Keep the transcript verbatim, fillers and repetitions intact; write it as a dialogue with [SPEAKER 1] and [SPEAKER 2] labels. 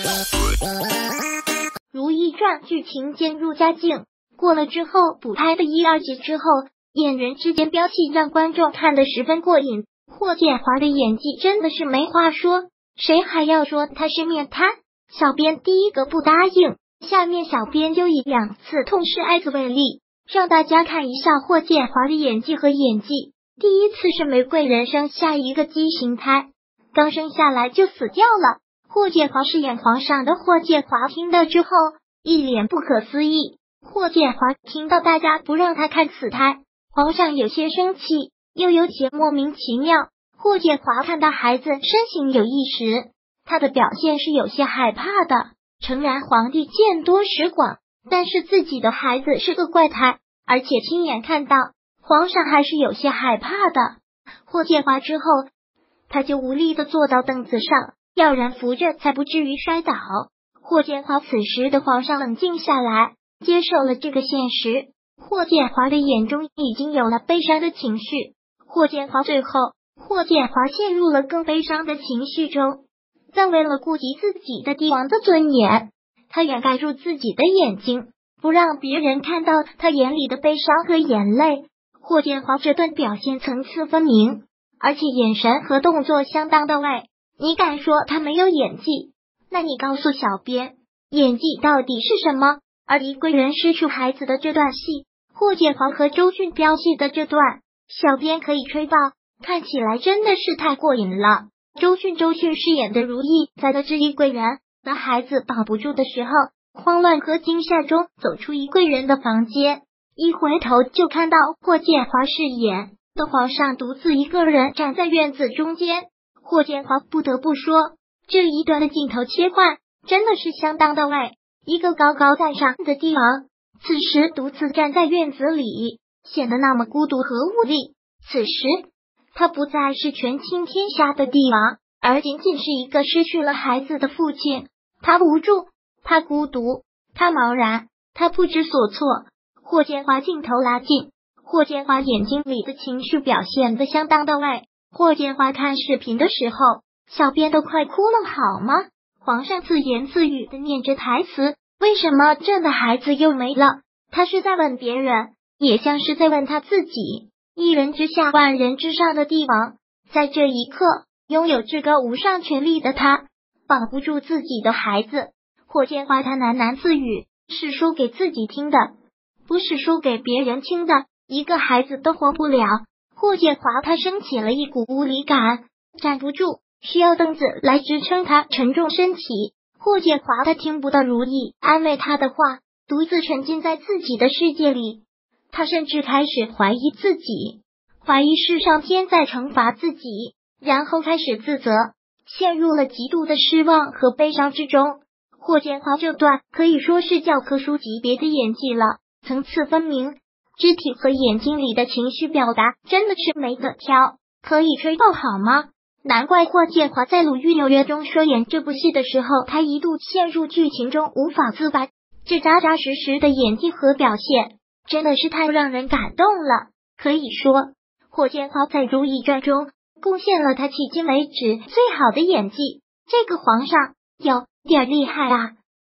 [SPEAKER 1] 如懿传剧情渐入佳境，过了之后补拍的一二集之后，演员之间飙戏让观众看得十分过瘾。霍建华的演技真的是没话说，谁还要说他是面瘫？小编第一个不答应，下面小编就以两次痛失爱子为例，让大家看一下霍建华的演技和演技。第一次是玫瑰人生下一个畸形胎，刚生下来就死掉了。霍建华饰演皇上的霍建华听到之后一脸不可思议。霍建华听到大家不让他看死胎，皇上有些生气，又有些莫名其妙。霍建华看到孩子身形有异时，他的表现是有些害怕的。诚然皇帝见多识广，但是自己的孩子是个怪胎，而且亲眼看到，皇上还是有些害怕的。霍建华之后，他就无力的坐到凳子上，要人扶着才不至于摔倒。霍建华此时的皇上冷静下来，接受了这个现实。霍建华的眼中已经有了悲伤的情绪。霍建华最后，霍建华陷入了更悲伤的情绪中。但为了顾及自己的帝王的尊严，他掩盖住自己的眼睛，不让别人看到他眼里的悲伤和眼泪。霍建华这段表现层次分明，而且眼神和动作相当到位。你敢说他没有演技？那你告诉小编，演技到底是什么？而一贵人失去孩子的这段戏，霍建华和周迅飙戏的这段，小编可以吹爆，看起来真的是太过瘾了。周迅周迅饰演的如懿，在得知一贵人的孩子保不住的时候，慌乱和惊吓中走出一贵人的房间，一回头就看到霍建华饰演的皇上独自一个人站在院子中间。霍建华不得不说，这一段的镜头切换真的是相当到位。一个高高在上的帝王，此时独自站在院子里，显得那么孤独和无力。此时他不再是权倾天下的帝王，而仅仅是一个失去了孩子的父亲。他无助，他孤独，他茫然，他不知所措。霍建华镜头拉近，霍建华眼睛里的情绪表现得相当到位。霍建华看视频的时候，小编都快哭了好吗？皇上自言自语的念着台词，为什么朕的孩子又没了？他是在问别人，也像是在问他自己。一人之下万人之上的帝王，在这一刻拥有至高无上权力的他，保不住自己的孩子。霍建华他喃喃自语，是说给自己听的，不是说给别人听的。一个孩子都活不了，霍建华他升起了一股无力感，站不住，需要凳子来支撑他沉重身体。霍建华他听不到如懿安慰他的话，独自沉浸在自己的世界里。他甚至开始怀疑自己，怀疑是上天在惩罚自己，然后开始自责，陷入了极度的失望和悲伤之中。霍建华这段可以说是教科书级别的演技了，层次分明，肢体和眼睛里的情绪表达真的是没得挑，可以吹爆好吗？难怪霍建华在《鲁豫有约》中说演这部戏的时候，他一度陷入剧情中无法自拔。这扎扎实实的演技和表现真的是太让人感动了。可以说，霍建华在《如懿传》中贡献了他迄今为止最好的演技。这个皇上有点厉害啊！